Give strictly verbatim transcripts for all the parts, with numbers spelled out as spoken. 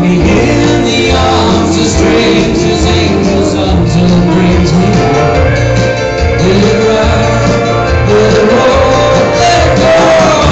me in the arms of strangers, angels, until it brings me home. Let it ride, let it roll, let it go.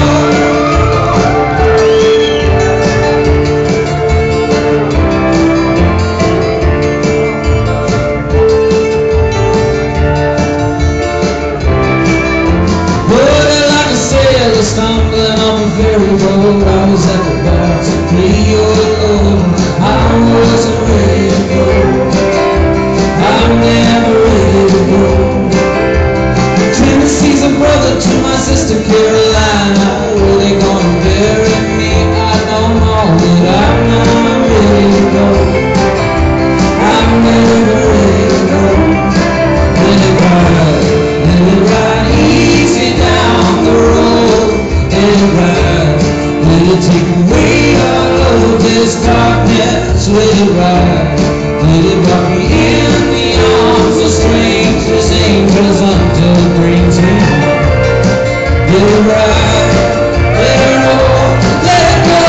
Stumbling on the very road, I was at the bar to play your love. I wasn't ready to go. I'm never ready to go. Tennessee's a brother to my sister Carolina. Where they gonna bury me, I don't know, but I'm not ready to go. I'm never ready to go. Let it ride, let it ride easy down the road. Let it ride, let it take away all of this darkness. Let it ride, let it rock me in the arms of strangers, angels, until it brings me home. Let it ride, let it roll, let it go.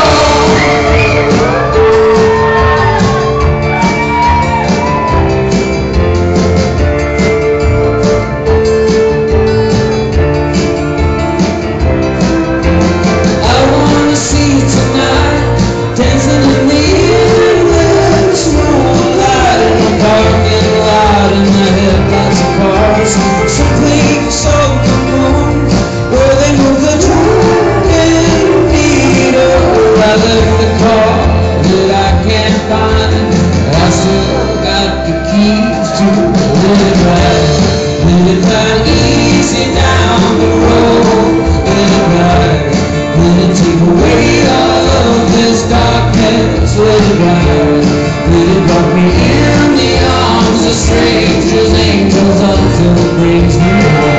Dancing in the endless moonlight in the parking lot, in the headlights of cars. Someplace so unknown where they move the drunken needle. I left the car that I can't find. I still got the keys to let it ride, let it ride easy down the road. Let it ride, let it take away all of this darkness. Let it ride, let it rock me in the arms of strangers, angels, until it brings me home.